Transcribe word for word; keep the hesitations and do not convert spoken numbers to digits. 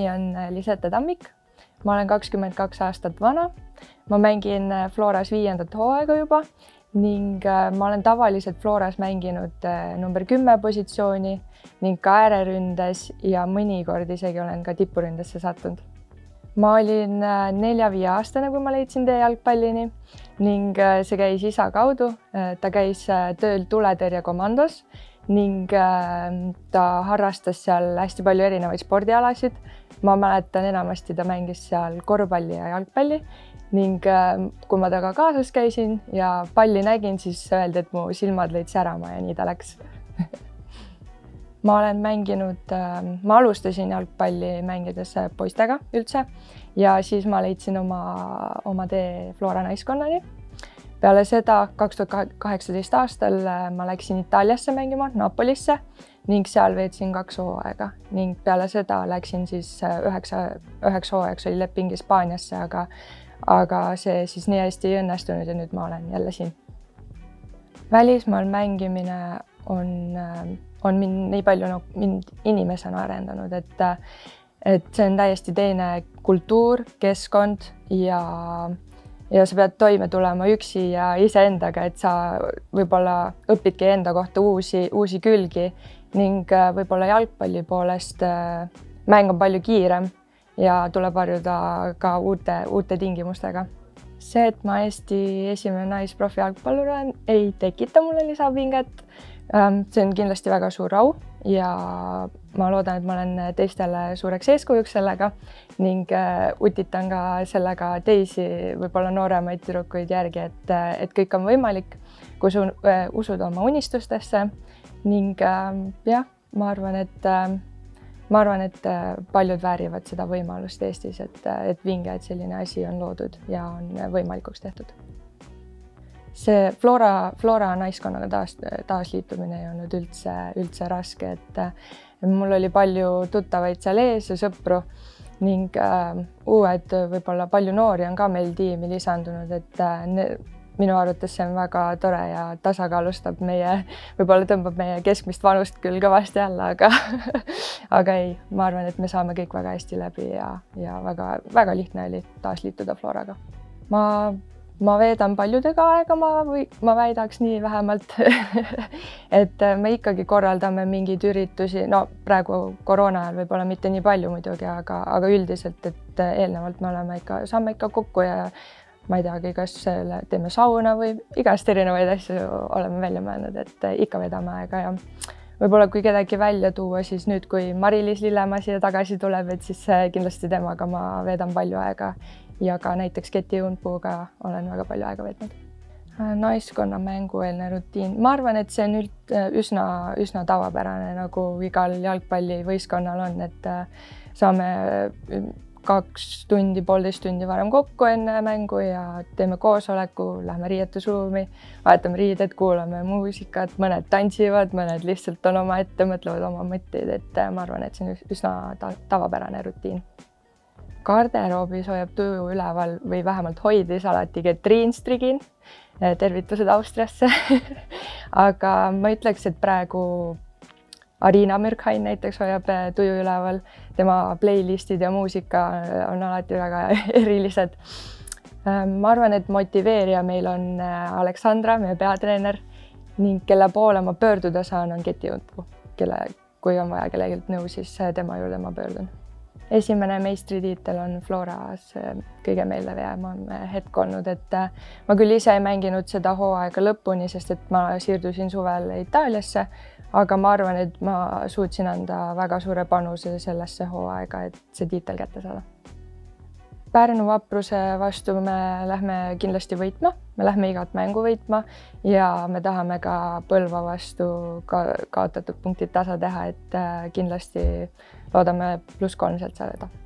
nimi on Lisette Tammik. Ma olen kakskümmend kaks aastat vana. Ma mängin Floras viiendat hooaega juba ning ma olen tavaliselt Floras mänginud number kümme positsiooni ning ka ääreründes ja mõnikord isegi olen ka tipuründesse sattunud. Ma olin nelja-viie aastane, kui ma leidsin tee jalgpallini ning see käis isa kaudu. Ta käis tööl tuletõrjekomandos ning ta harrastas seal hästi palju erinevaid spordialasid. Ma mäletan enamasti ta mängis seal korvpalli ja jalgpalli ning kui ma temaga kaasas käisin ja palli nägin, siis öeldi, et mu silmad lõid särama ja nii ta läks. Ma olen mänginud, ma alustasin jalgpalli mängides poistega üldse ja siis ma leidsin oma, oma tee Flora naiskonnani. Peale seda kaks tuhat kaheksateist aastal ma läksin Itaaliasse mängima, Napolisse ning seal veetsin kaks hooaega ning peale seda läksin siis üheksa, üheks hooajaks oli leping Hispaaniasse, aga, aga see siis nii hästi ei õnnestunud ja nüüd ma olen jälle siin. Välismaal mängimine on, on mind nii palju no, mind inimesena arendanud, et, et see on täiesti teine kultuur, keskkond ja Ja sa pead toime tulema üksi ja iseendaga, et sa võib-olla õpidki enda kohta uusi, uusi külgi ning võib-olla jalgpalli poolest mäng on palju kiirem ja tuleb harjuda ka uute, uute tingimustega. See, et ma Eesti esimene naisprofi jalgpallur olen, ei tekita mulle lisapinget. See on kindlasti väga suur au ja ma loodan, et ma olen teistele suureks eeskujuks sellega ning utitan ka sellega teisi võib-olla nooremaid tüdrukuid järgi, et, et kõik on võimalik, kui sa usud oma unistustesse ning jah, ma arvan, et, ma arvan, et paljud väärivad seda võimalust Eestis, et, et vinge, et selline asi on loodud ja on võimalikuks tehtud. See Flora, Flora naiskonnaga taas, taasliitumine ei olnud üldse, üldse raske, et mul oli palju tuttavaid seal ees ja sõpru ning äh, uued, võib-olla palju noori on ka meil tiimi lisandunud, et äh, ne, minu arvates see on väga tore ja tasakaalustab meie, võib-olla tõmbab meie keskmist vanust küll kõvasti alla, aga, aga ei, ma arvan, et me saame kõik väga hästi läbi ja, ja väga, väga lihtne oli taasliituda Floraga. Ma Ma veedan paljudega aega, ma, või, ma väidaks nii vähemalt, et me ikkagi korraldame mingeid üritusi, no praegu koroona ajal võib-olla mitte nii palju muidugi, aga, aga üldiselt, et eelnevalt me oleme ikka, saame ikka kokku ja ma ei teagi, kas selle, teeme sauna või igast erinevaid asju oleme välja mõelnud, et ikka vedame aega ja võib-olla kui kedagi välja tuua, siis nüüd, kui Mari-Liis Lillemaa siia tagasi tuleb, et siis kindlasti temaga ma veedan palju aega ja ka näiteks Keti Unpuuga olen väga palju aega veetnud. Naiskonna mängueelne rutiin. Ma arvan, et see on üld, üsna, üsna tavapärane, nagu igal jalgpallivõistkonnal on, et saame kaks tundi, poolteist tundi varem kokku enne mängu ja teeme koosoleku, lähme riietusruumi, vahetame riided, kuulame muusikat, mõned tantsivad, mõned lihtsalt on oma ette, mõtlevad oma mõtteid, et ma arvan, et see on üsna tavapärane rutiin. Garderoobis hoiab tuju üleval või vähemalt hoidis alati Getriin Strigin, tervitused Austriasse. Aga ma ütleks, et praegu Arina Mürkhain näiteks hoiab tuju üleval, tema playlistid ja muusika on alati väga erilised. Ma arvan, et motiveerija meil on Aleksandra, meie peatreener ning kelle poole ma pöörduda saan, on Keti Unpuu, kelle, kui on vaja kellelgi nõu, siis tema juurde ma pöördun. Esimene meistritiitel on Floras kõige meeldeväärvam hetk olnud, et ma küll ise ei mänginud seda hooaega lõpuni, sest et ma siirdusin suvel Itaaliasse, aga ma arvan, et ma suutsin anda väga suure panuse sellesse hooaega, et see tiitel kätte saada. Pärnu Vapruse vastu me lähme kindlasti võitma, me lähme igat mängu võitma ja me tahame ka Põlva vastu ka kaotatud punktid tasa teha, et kindlasti loodame pluss kolm sealt saada.